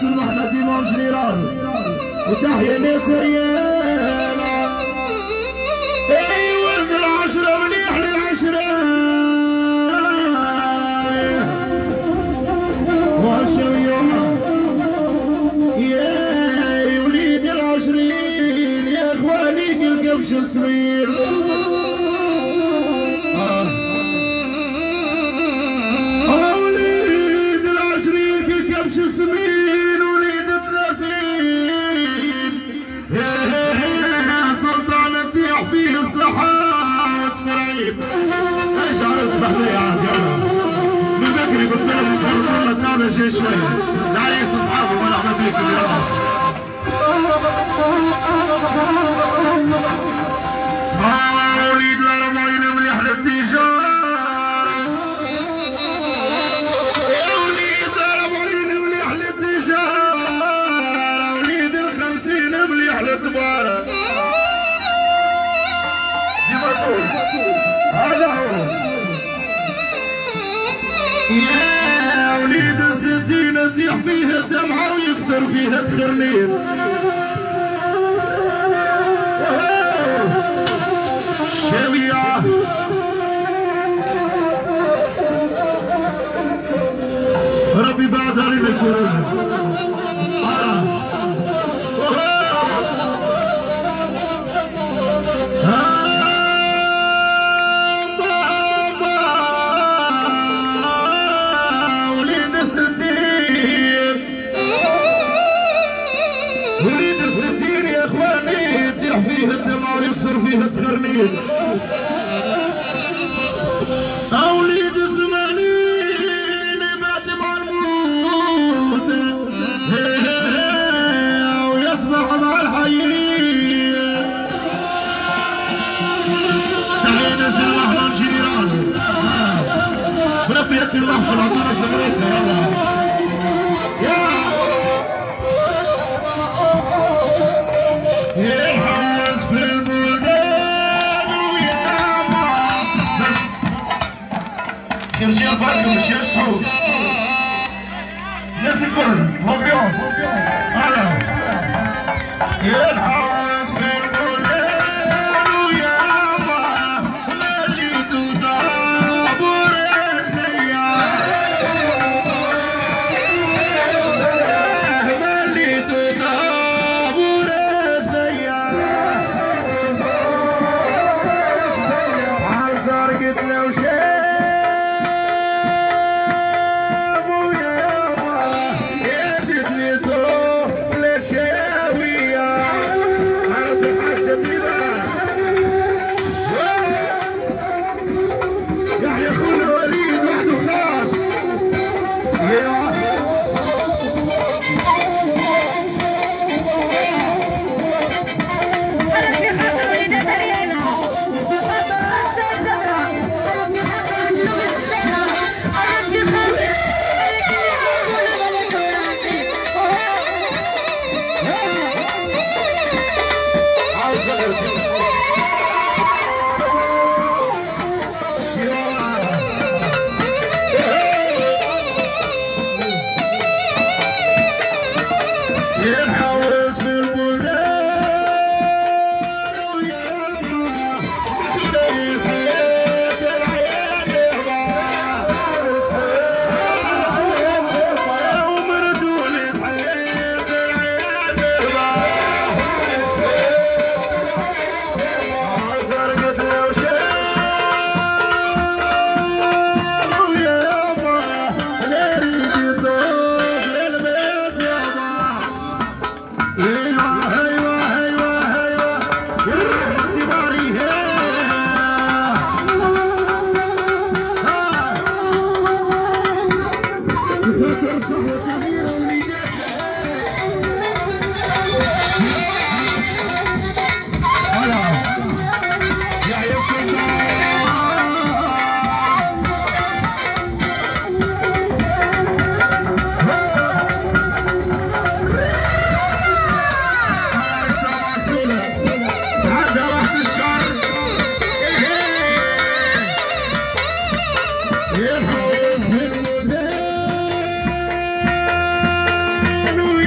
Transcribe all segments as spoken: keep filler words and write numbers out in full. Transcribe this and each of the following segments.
اسم احمد امام جنيران وتحيا نسريان. اي ولد العشره مليح للعشره وهالشويه يا وليد العشرين يا اخواني القفش الصغير. من ذكري قلت لهم والله تابع شيء شوي العريس اصحابه ولا احنا فيكم اليوم. اه وليد الاربعين مليح للتجاره يا وليد الاربعين مليح للتجاره وليد الخمسين مليح للتباره. هذا هو يا وليد الستين تطيح فيها الدمعة ويكثر فيها التخرنين. شبيعة ربي بعد علينا الكورونا. وليد الستين يا اخواني يطيح فيه الدمع ويكثر فيه التخرنين. وليد الثمانين مات مع الموت ويسبح مع الحيين. تحية نسر الاحمد جنيران بربي يكفي الله في العطانة زمريتها. يلا يا يحوس في البلدان وياما بس رجال بركة مش يشحوا الناس الكل لوبيونس. هلا يحوس في البلدان وياما مليتو دابور رجليا مليتو دابور قلت لو شاف ويابا ادت لي طفل شاوية حرس الحشة ديبا يحيى اخونا وليد وحده خاص. يحوس من الودان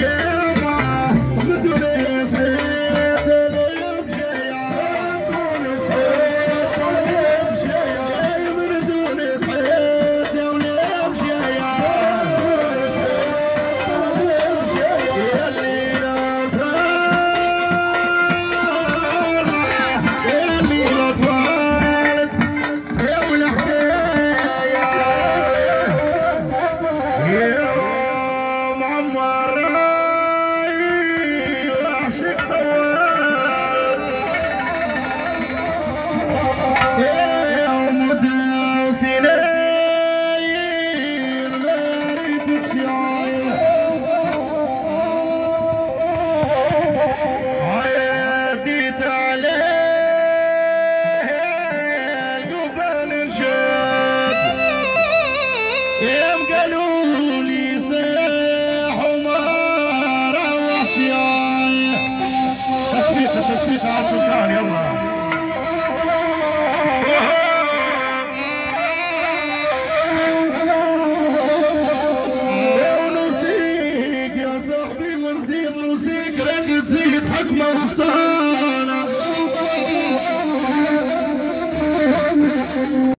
لك ما وفتح